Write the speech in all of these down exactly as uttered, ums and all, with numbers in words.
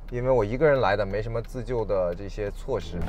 因为我一个人来的，没什么自救的这些措施。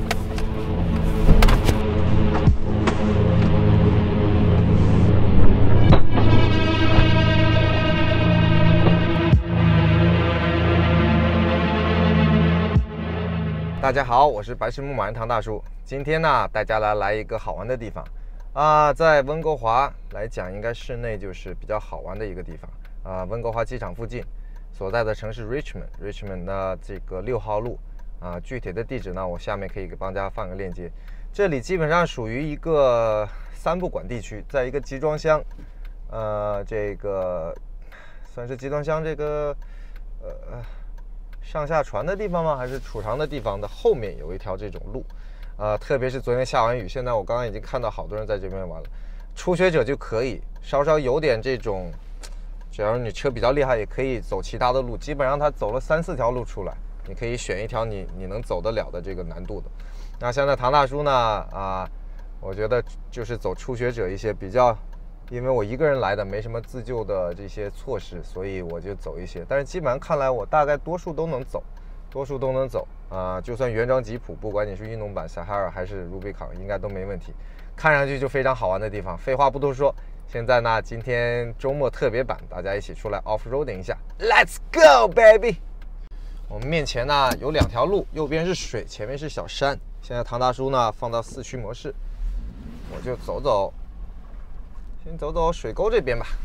大家好，我是白石牧马人唐大叔。今天呢，带大家来来一个好玩的地方啊，在温哥华来讲，应该室内就是比较好玩的一个地方啊。温哥华机场附近所在的城市 Richmond，Richmond 的这个六号路啊，具体的地址呢，我下面可以给帮大家放个链接。这里基本上属于一个三不管地区，在一个集装箱，呃，这个算是集装箱这个呃。上下船的地方吗？还是储藏的地方的后面有一条这种路，呃，特别是昨天下完雨，现在我刚刚已经看到好多人在这边玩了。初学者就可以稍稍有点这种，只要你车比较厉害，也可以走其他的路。基本上他走了三四条路出来，你可以选一条你你能走得了的这个难度的。那现在唐大叔呢，啊，我觉得就是走初学者一些比较。因为我一个人来的，没什么自救的这些措施，所以我就走一些。但是基本上看来，我大概多数都能走，多数都能走啊、呃。就算原装吉普，不管你是运动版 Sahara 还是 Rubicon， 应该都没问题。看上去就非常好玩的地方。废话不多说，现在呢，今天周末特别版，大家一起出来 off-roading 一下 ，Let's go baby！ 我们面前呢有两条路，右边是水，前面是小山。现在唐大叔呢放到四驱模式，我就走走。先走走水沟这边吧。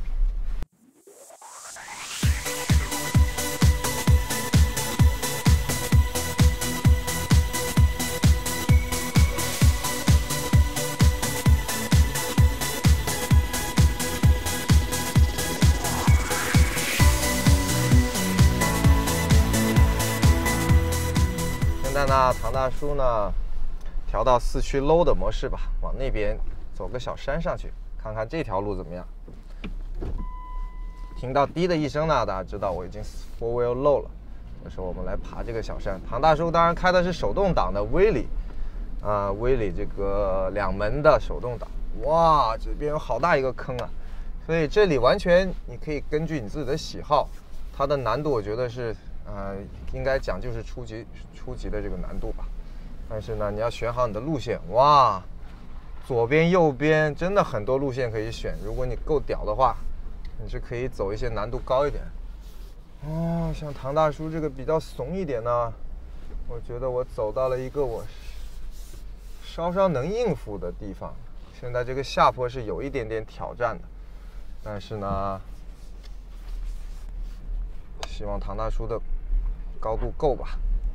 现在呢，唐大叔呢调到四驱 low 的模式吧，往那边走个小山上去。看看这条路怎么样？听到滴的一声呢，大家知道我已经 four wheel low 了。这时候我们来爬这个小山。唐大叔当然开的是手动挡的威利，啊，威利这个两门的手动挡。哇，这边有好大一个坑啊！所以这里完全你可以根据你自己的喜好，它的难度我觉得是，呃，应该讲就是初级初级的这个难度吧。但是呢，你要选好你的路线。哇！左边右边真的很多路线可以选，如果你够屌的话，你是可以走一些难度高一点。哦，像唐大叔这个比较怂一点呢，我觉得我走到了一个我稍稍能应付的地方。现在这个下坡是有一点点挑战的，但是呢，希望唐大叔的高度够吧。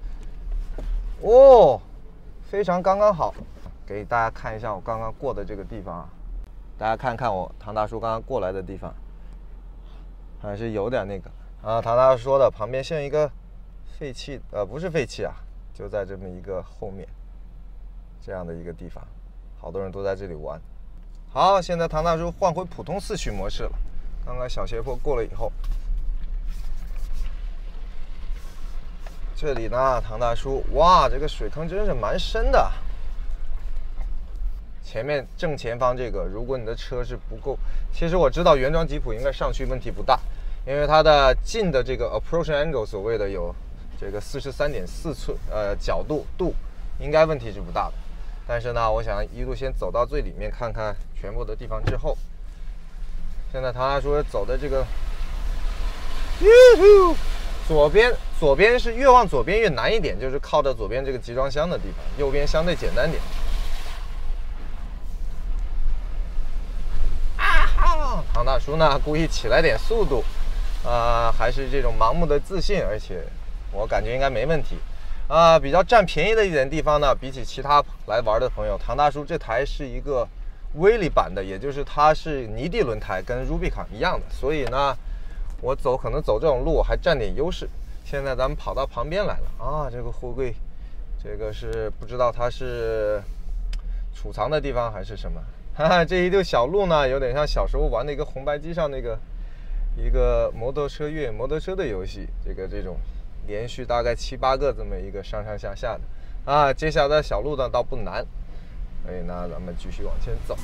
哦，非常刚刚好。给大家看一下我刚刚过的这个地方啊，大家看看我唐大叔刚刚过来的地方，还是有点那个啊。唐大叔说的，旁边像一个废弃，呃，不是废弃啊，就在这么一个后面这样的一个地方，好多人都在这里玩。好，现在唐大叔换回普通四驱模式了。刚刚小斜坡过了以后，这里呢，唐大叔，哇，这个水坑真是蛮深的。前面正前方这个，如果你的车是不够，其实我知道原装吉普应该上去问题不大，因为它的近的这个 approach angle 所谓的有这个四十三点四寸呃角度度，应该问题是不大的。但是呢，我想一路先走到最里面看看全部的地方之后，现在唐大叔走的这个，左边左边是越往左边越难一点，就是靠着左边这个集装箱的地方，右边相对简单点。唐大叔呢，故意起来点速度，啊、呃，还是这种盲目的自信，而且我感觉应该没问题，啊、呃，比较占便宜的一点地方呢，比起其他来玩的朋友，唐大叔这台是一个威利版的，也就是它是泥地轮胎，跟 Rubicon 一样的，所以呢，我走可能走这种路还占点优势。现在咱们跑到旁边来了啊，这个货柜，这个是不知道它是储藏的地方还是什么。哈哈，这一溜小路呢，有点像小时候玩那个红白机上那个一个摩托车越野摩托车的游戏，这个这种连续大概七八个这么一个上上下下的啊。接下来的小路呢倒不难，所以呢咱们继续往前走。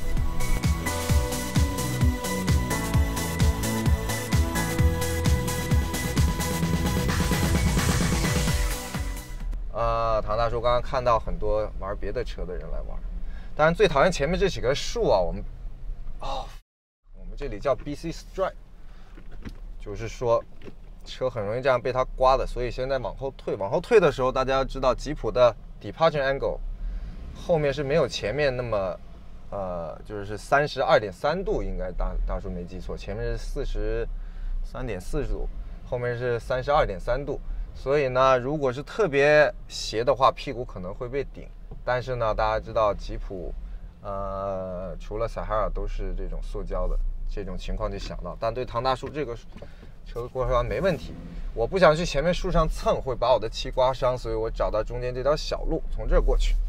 啊，唐大叔刚刚看到很多玩别的车的人来玩，当然最讨厌前面这几棵树啊，我们哦，我们这里叫 B C Strike， 就是说车很容易这样被它刮的，所以现在往后退，往后退的时候，大家要知道吉普的 departure angle 后面是没有前面那么。呃，就是三十二点三度，应该大大叔没记错，前面是四十三点四度，后面是三十二点三度，所以呢，如果是特别斜的话，屁股可能会被顶。但是呢，大家知道吉普，呃，除了撒哈尔都是这种塑胶的，这种情况就想到。但对唐大叔这个车过弯没问题，我不想去前面树上蹭，会把我的漆刮伤，所以我找到中间这条小路，从这儿过去。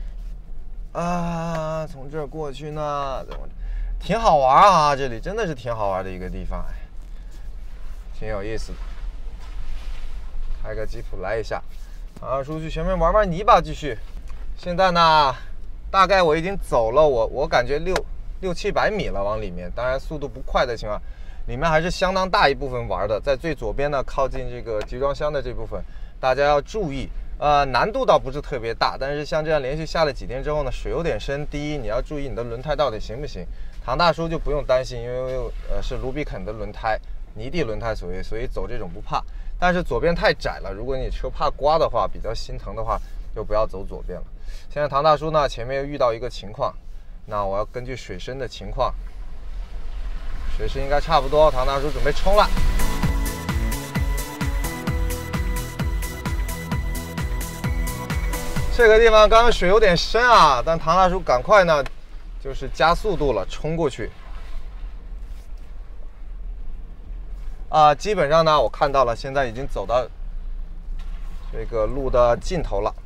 啊，从这儿过去呢，挺好玩啊！这里真的是挺好玩的一个地方，挺有意思的。开个吉普来一下，啊，出去前面玩玩泥巴，继续。现在呢，大概我已经走了，我我感觉六六七百米了，往里面，当然速度不快的情况，里面还是相当大一部分玩的。在最左边呢，靠近这个集装箱的这部分，大家要注意。呃，难度倒不是特别大，但是像这样连续下了几天之后呢，水有点深。第一，你要注意你的轮胎到底行不行。唐大叔就不用担心，因为呃是卢比肯的轮胎，泥地轮胎所谓，所以走这种不怕。但是左边太窄了，如果你车怕刮的话，比较心疼的话，就不要走左边了。现在唐大叔呢，前面又遇到一个情况，那我要根据水深的情况，水深应该差不多，唐大叔准备冲了。这个地方刚刚水有点深啊，但唐大叔赶快呢，就是加速度了，冲过去。啊，基本上呢，我看到了，现在已经走到这个路的尽头了。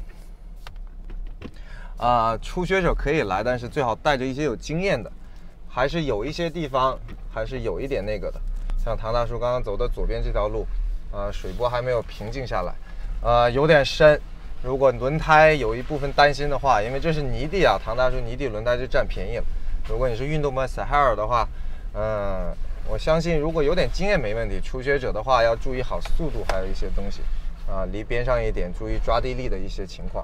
啊，初学者可以来，但是最好带着一些有经验的，还是有一些地方还是有一点那个的。像唐大叔刚刚走的左边这条路，啊，水波还没有平静下来，呃，有点深。如果轮胎有一部分担心的话，因为这是泥地啊，唐大叔泥地轮胎就占便宜了。如果你是运动版撒哈尔的话，嗯，我相信如果有点经验没问题。初学者的话要注意好速度，还有一些东西啊，离边上一点，注意抓地力的一些情况。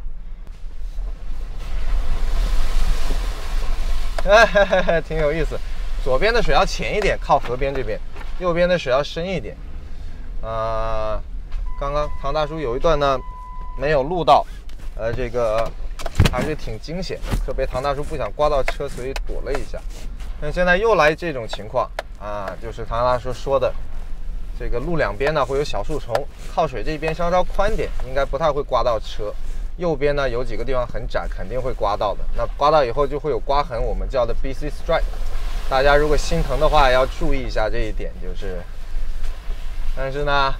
哎嘿嘿嘿，挺有意思。左边的水要浅一点，靠河边这边；右边的水要深一点。啊，刚刚唐大叔有一段呢。没有录到，呃，这个还是挺惊险的。特别唐大叔不想刮到车，所以躲了一下。但现在又来这种情况啊，就是唐大叔说的，这个路两边呢会有小树丛，靠水这边稍稍宽点，应该不太会刮到车。右边呢有几个地方很窄，肯定会刮到的。那刮到以后就会有刮痕，我们叫的 B C Strike。大家如果心疼的话，要注意一下这一点，就是，但是呢。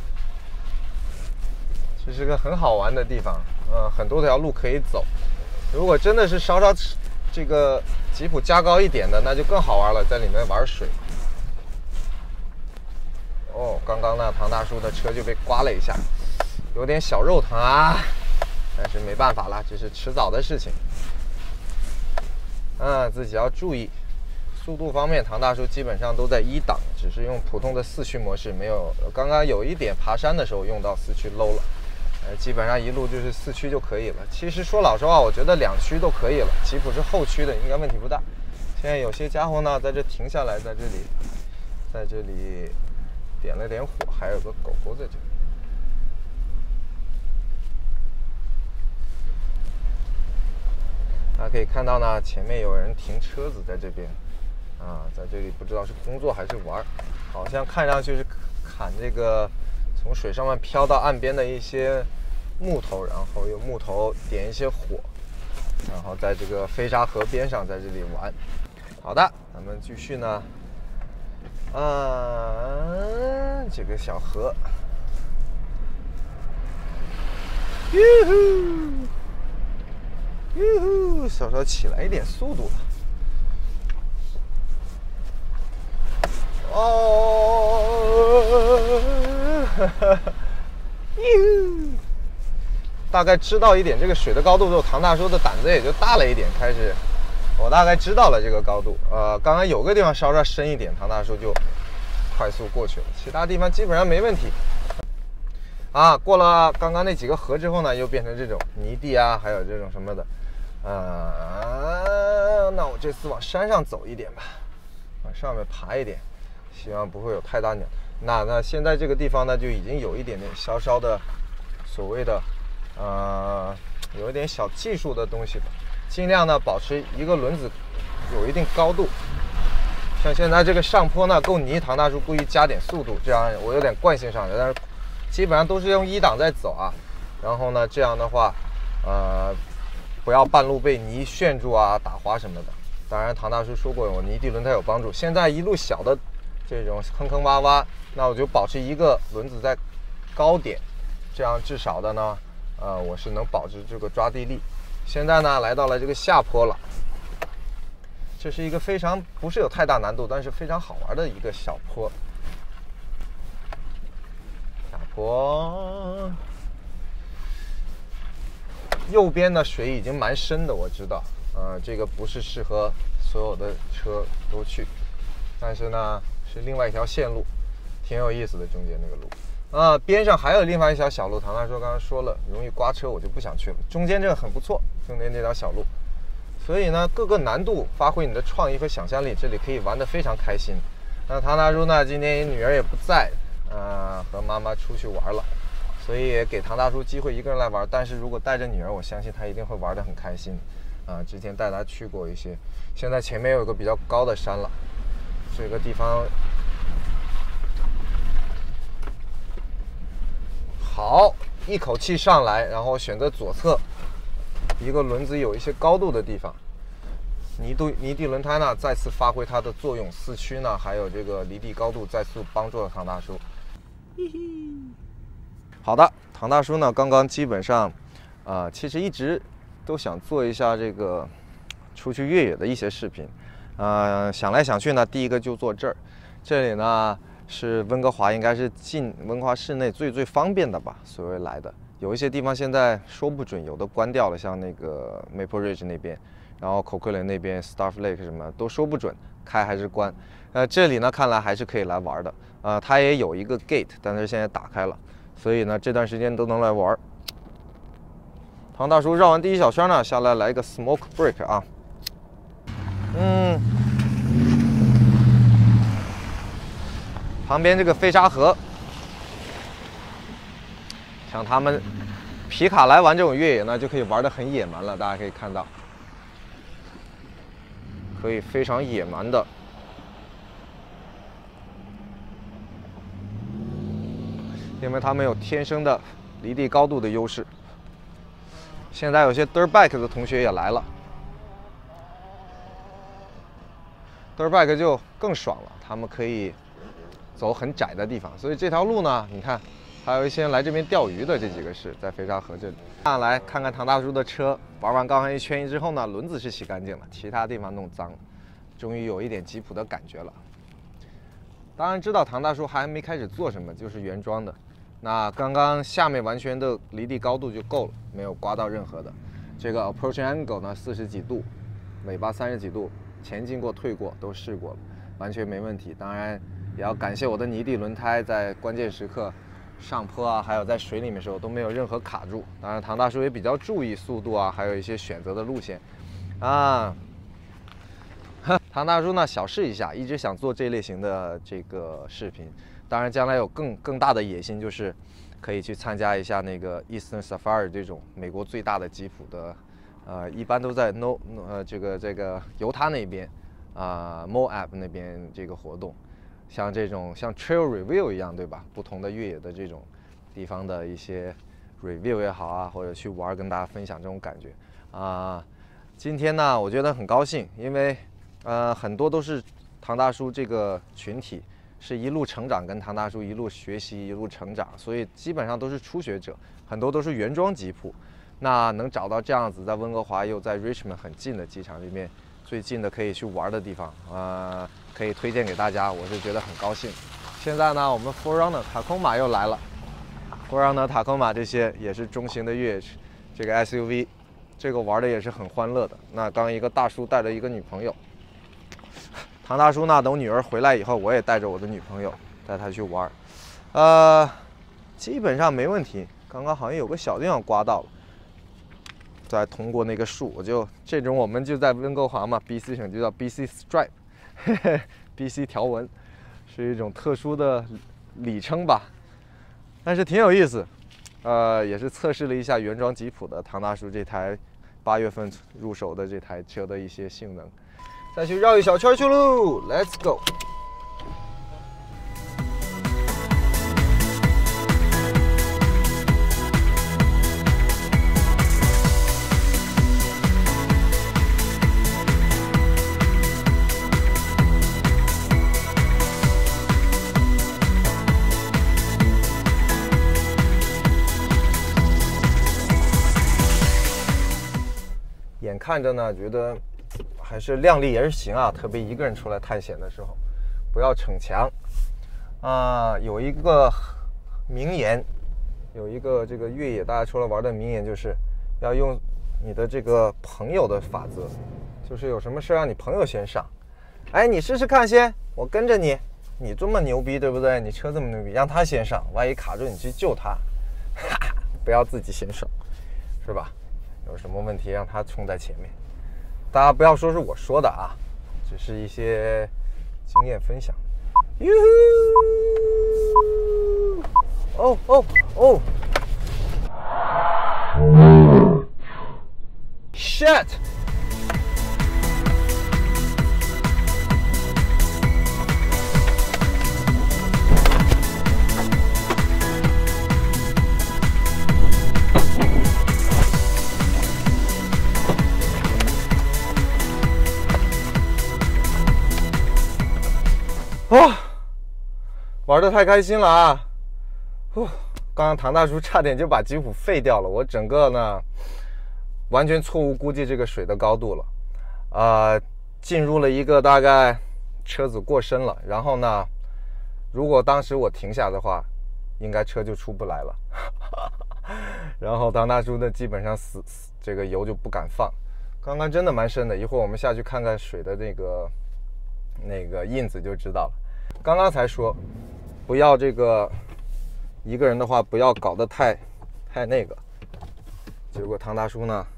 这是个很好玩的地方，嗯，很多条路可以走。如果真的是稍稍这个吉普加高一点的，那就更好玩了，在里面玩水。哦，刚刚呢，唐大叔的车就被刮了一下，有点小肉疼啊，但是没办法了，这是迟早的事情。嗯，自己要注意。速度方面，唐大叔基本上都在一档，只是用普通的四驱模式，没有刚刚有一点爬山的时候用到四驱 low 了。呃，基本上一路就是四驱就可以了。其实说老实话，我觉得两驱都可以了。吉普是后驱的，应该问题不大。现在有些家伙呢，在这停下来，在这里，在这里点了点火，还有个狗狗在这里。大家可以看到呢，前面有人停车子在这边，啊，在这里不知道是工作还是玩，好像看上去是砍这个从水上面飘到岸边的一些木头，然后用木头点一些火，然后在这个飞沙河边上在这里玩。好的，咱们继续呢，啊，这个小河，哟呼，哟呼，稍稍起来一点速度了。哦，哈哈，哟，大概知道一点这个水的高度之后，唐大叔的胆子也就大了一点，开始，我大概知道了这个高度。呃，刚刚有个地方稍稍深一点，唐大叔就快速过去了，其他地方基本上没问题。 啊，过了刚刚那几个河之后呢，又变成这种泥地啊，还有这种什么的。呃，那我这次往山上走一点吧，往上面爬一点，希望不会有太大鸟。那那现在这个地方呢，就已经有一点点稍稍的所谓的呃，有一点小技术的东西吧，尽量呢保持一个轮子有一定高度。像现在这个上坡呢够泥，唐大叔故意加点速度，这样我有点惯性上来，但是基本上都是用一档在走啊。然后呢，这样的话，呃，不要半路被泥旋住啊、打滑什么的。当然，唐大叔说过，我泥地轮胎有帮助。现在一路小的这种坑坑洼洼，那我就保持一个轮子在高点，这样至少的呢，呃，我是能保持这个抓地力。现在呢，来到了这个下坡了。这是一个非常不是有太大难度，但是非常好玩的一个小坡。下坡，右边的水已经蛮深的，我知道，呃，这个不是适合所有的车都去，但是呢，是另外一条线路，挺有意思的，中间那个路。啊、呃，边上还有另外一条小路，唐大叔刚刚说了，容易刮车，我就不想去了。中间这个很不错，中间这条小路。所以呢，各个难度发挥你的创意和想象力，这里可以玩得非常开心。那唐大叔呢，今天女儿也不在，呃，和妈妈出去玩了，所以也给唐大叔机会一个人来玩。但是如果带着女儿，我相信她一定会玩得很开心。啊、呃，之前带她去过一些，现在前面有个比较高的山了，这个地方好，一口气上来，然后选择左侧。一个轮子有一些高度的地方，泥地泥地轮胎呢再次发挥它的作用，四驱呢还有这个离地高度再次帮助了唐大叔。好的，唐大叔呢刚刚基本上，呃，其实一直都想做一下这个出去越野的一些视频，呃，想来想去呢，第一个就做这儿，这里呢是温哥华，应该是进温哥华市内最最方便的吧，所谓来的。有一些地方现在说不准，有的关掉了，像那个 Maple Ridge 那边，然后口昆仑那边 Starve Lake 什么都说不准开还是关。呃，这里呢看来还是可以来玩的。呃，它也有一个 gate， 但是现在打开了，所以呢这段时间都能来玩。唐大叔绕完第一小圈呢，下来来一个 smoke break 啊，嗯，旁边这个飞沙河。像他们皮卡来玩这种越野呢，就可以玩得很野蛮了。大家可以看到，可以非常野蛮的，因为他们有天生的离地高度的优势。现在有些 dirt bike 的同学也来了 ，dirt bike 就更爽了，他们可以走很窄的地方。所以这条路呢，你看。还有一些人来这边钓鱼的，这几个是在飞沙河这里。那来看看唐大叔的车，玩完刚刚一圈之后呢，轮子是洗干净了，其他地方弄脏了，终于有一点吉普的感觉了。当然知道唐大叔还没开始做什么，就是原装的。那刚刚下面完全的离地高度就够了，没有刮到任何的。这个 approach angle 呢四十几度，尾巴三十几度，前进过退过都试过了，完全没问题。当然也要感谢我的泥地轮胎，在关键时刻。上坡啊，还有在水里面的时候都没有任何卡住。当然，唐大叔也比较注意速度啊，还有一些选择的路线啊。唐大叔呢，小试一下，一直想做这类型的这个视频。当然，将来有更更大的野心，就是可以去参加一下那个 Eastern Safari 这种美国最大的吉普的，呃，一般都在 No 呃这个这个犹他那边啊、呃、Moab 那边这个活动。像这种像 Trail Review 一样，对吧？不同的越野的这种地方的一些 review 也好啊，或者去玩，跟大家分享这种感觉啊、呃。今天呢，我觉得很高兴，因为呃很多都是唐大叔这个群体是一路成长，跟唐大叔一路学习，一路成长，所以基本上都是初学者，很多都是原装吉普。那能找到这样子在温哥华又在 Richmond 很近的机场里面最近的可以去玩的地方啊。呃可以推荐给大家，我是觉得很高兴。现在呢，我们 four runner 塔空马又来了 ，four runner 塔空马这些也是中型的越野这个 S U V， 这个玩的也是很欢乐的。那刚一个大叔带着一个女朋友，唐大叔呢，等女儿回来以后，我也带着我的女朋友带她去玩。呃， 基本上没问题。刚刚好像有个小地方刮到了，再通过那个树，我就这种我们就在温哥华嘛 ，B C 省就叫 B C Stripe，B C 条纹，是一种特殊的里程吧，但是挺有意思。呃，也是测试了一下原装吉普的唐大叔这台八月份入手的这台车的一些性能。再去绕一小圈去喽 ，Let's go。眼看着呢，觉得还是量力而行啊，特别一个人出来探险的时候，不要逞强啊。有一个名言，有一个这个越野大家出来玩的名言，就是要用你的这个朋友的法则，就是有什么事让你朋友先上，哎，你试试看先，我跟着你，你这么牛逼，对不对？你车这么牛逼，让他先上，万一卡住你去救他，哈哈，不要自己先上，是吧？有什么问题让他冲在前面，大家不要说是我说的啊，只是一些经验分享。哟呼！哦哦哦 ！Shit！ 哇、哦，玩得太开心了啊！哦，刚刚唐大叔差点就把吉普废掉了，我整个呢完全错误估计这个水的高度了，呃，进入了一个大概车子过深了，然后呢，如果当时我停下的话，应该车就出不来了。然后唐大叔呢，基本上死死这个油就不敢放，刚刚真的蛮深的，一会儿我们下去看看水的那个那个印子就知道了。刚刚才说不要这个一个人的话不要搞得太太那个，结果唐大叔呢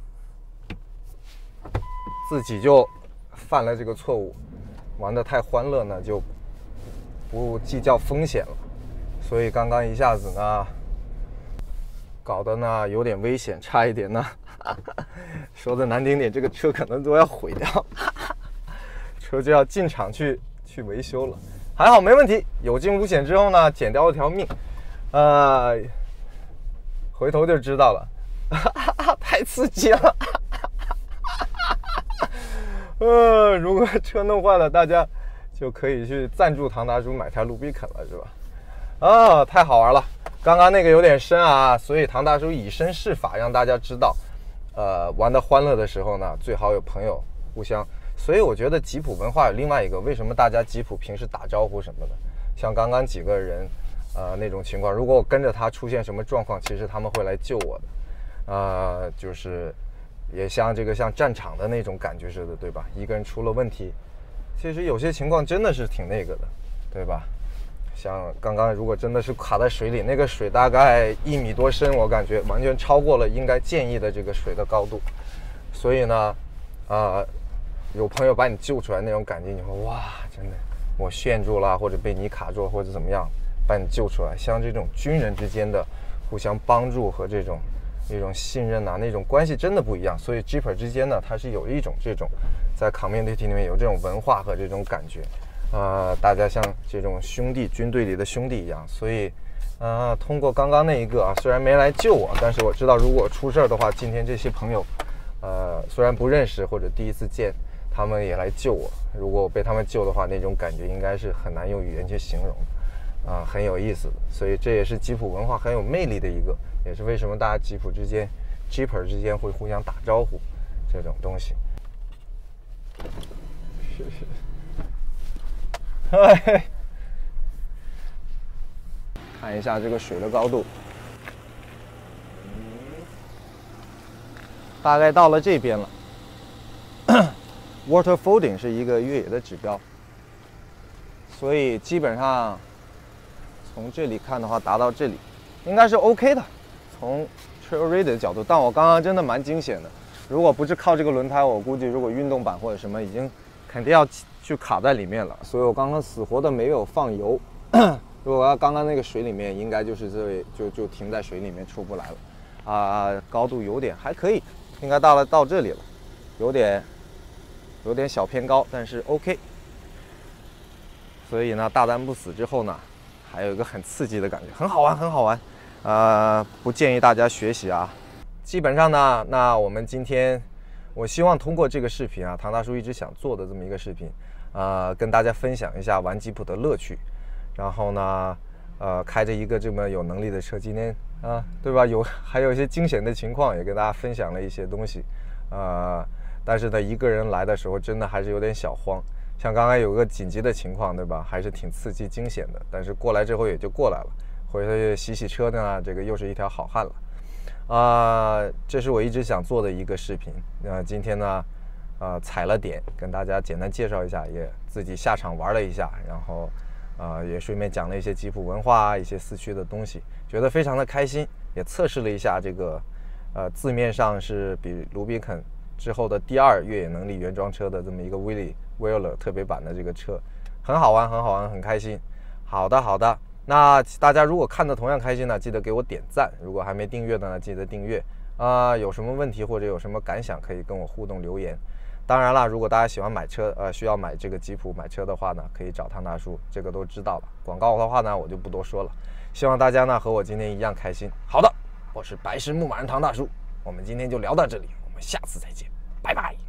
自己就犯了这个错误，玩得太欢乐呢就不计较风险了，所以刚刚一下子呢搞得呢有点危险，差一点呢说的难听点，这个车可能都要毁掉，车就要进厂去去维修了。还好没问题，有惊无险之后呢，捡掉了条命，呃，回头就知道了，太刺激了，呃，如果车弄坏了，大家就可以去赞助唐大叔买台卢比肯了，是吧？啊，太好玩了！刚刚那个有点深啊，所以唐大叔以身试法，让大家知道，呃，玩得欢乐的时候呢，最好有朋友互相。所以我觉得吉普文化有另外一个，为什么大家吉普平时打招呼什么的，像刚刚几个人，呃，那种情况，如果我跟着他出现什么状况，其实他们会来救我的，呃，就是也像这个像战场的那种感觉似的，对吧？一个人出了问题，其实有些情况真的是挺那个的，对吧？像刚刚如果真的是卡在水里，那个水大概一米多深，我感觉完全超过了应该建议的这个水的高度，所以呢，啊、呃。有朋友把你救出来那种感觉，你说哇，真的我陷住了，或者被你卡住，或者怎么样把你救出来，像这种军人之间的互相帮助和这种一种信任啊，那种关系真的不一样。所以 Jeeper 之间呢，它是有一种这种在 community 里面有这种文化和这种感觉，呃，大家像这种兄弟，军队里的兄弟一样。所以呃，通过刚刚那一个啊，虽然没来救我，但是我知道如果出事儿的话，今天这些朋友呃虽然不认识或者第一次见，他们也来救我，如果我被他们救的话，那种感觉应该是很难用语言去形容，啊、呃，很有意思的。所以这也是吉普文化很有魅力的一个，也是为什么大家吉普之间 Jeeper 之间会互相打招呼这种东西。是是，哎，看一下这个水的高度，大概到了这边了。Water folding 是一个越野的指标，所以基本上从这里看的话，达到这里应该是 OK 的，从 Trail Raider 的角度，但我刚刚真的蛮惊险的。如果不是靠这个轮胎，我估计如果运动版或者什么，已经肯定要去卡在里面了。所以我刚刚死活的没有放油。如果要刚刚那个水里面，应该就是这位就就停在水里面出不来了。啊、呃，高度有点还可以，应该到了到这里了，有点有点小偏高，但是 OK。所以呢，大难不死之后呢，还有一个很刺激的感觉，很好玩，很好玩。呃，不建议大家学习啊。基本上呢，那我们今天，我希望通过这个视频啊，唐大叔一直想做的这么一个视频，呃，跟大家分享一下玩吉普的乐趣。然后呢，呃，开着一个这么有能力的车，今天啊，对吧？有还有一些惊险的情况，也跟大家分享了一些东西。呃，但是呢，一个人来的时候，真的还是有点小慌。像刚才有个紧急的情况，对吧？还是挺刺激、惊险的。但是过来之后也就过来了，回头洗洗车呢，这个又是一条好汉了。啊、呃，这是我一直想做的一个视频。那、呃、今天呢，呃，踩了点，跟大家简单介绍一下，也自己下场玩了一下，然后。啊、呃，也顺便讲了一些吉普文化啊，一些四驱的东西，觉得非常的开心。也测试了一下这个，呃，字面上是比卢比肯之后的第二越野能力原装车的这么一个威利威尔特别版的这个车，很好玩，很好玩，很开心。好的，好的。那大家如果看的同样开心呢，记得给我点赞。如果还没订阅的呢，记得订阅。啊、呃，有什么问题或者有什么感想，可以跟我互动留言。当然了，如果大家喜欢买车，呃，需要买这个吉普买车的话呢，可以找唐大叔，这个都知道了。广告的话呢，我就不多说了。希望大家呢和我今天一样开心。好的，我是白石牧马人唐大叔，我们今天就聊到这里，我们下次再见，拜拜。